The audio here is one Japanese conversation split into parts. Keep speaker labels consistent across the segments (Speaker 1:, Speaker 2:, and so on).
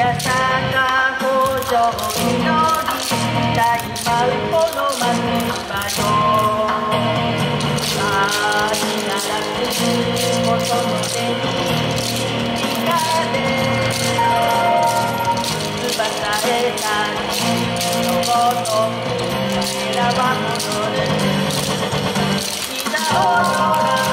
Speaker 1: やさか北条みのり大舞うこの松葉よありならず細の手に光れ翼へたのごと彼らは戻る膝を乗ら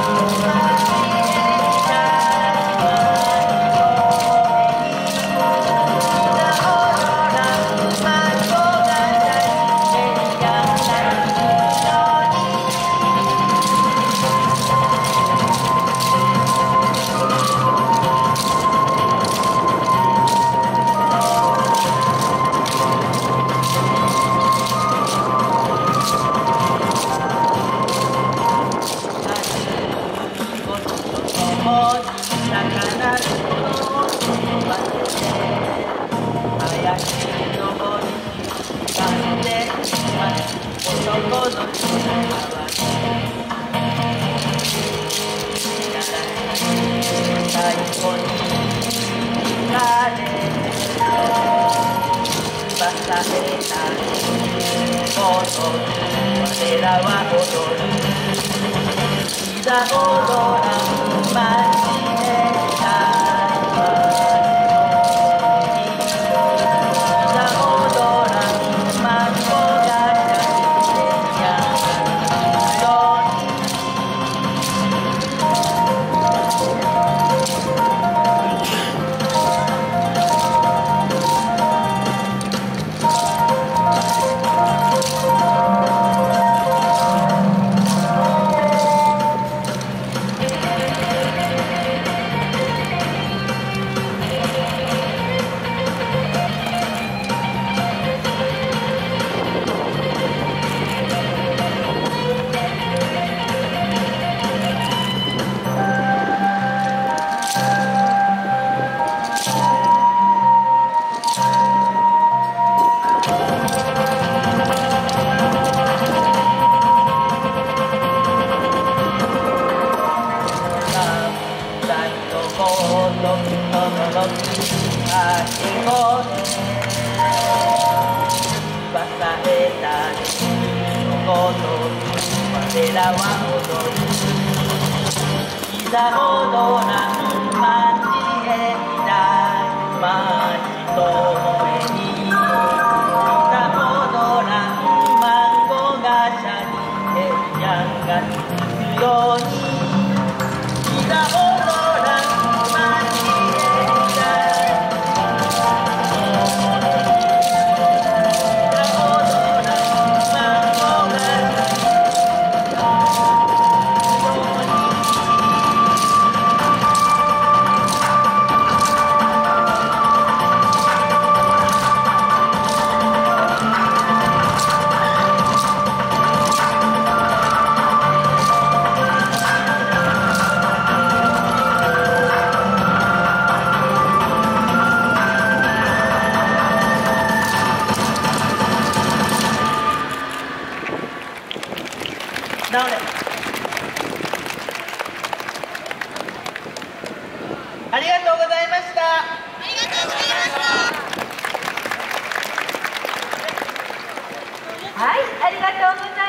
Speaker 1: 我らは踊る膝踊らん街へ我らは踊る膝踊らん街へない街と上に膝踊らんマンゴーがシャリヘリアンがつくように膝踊らん街へないありがとうございました。ありがとうございました。はい、ありがとうございました。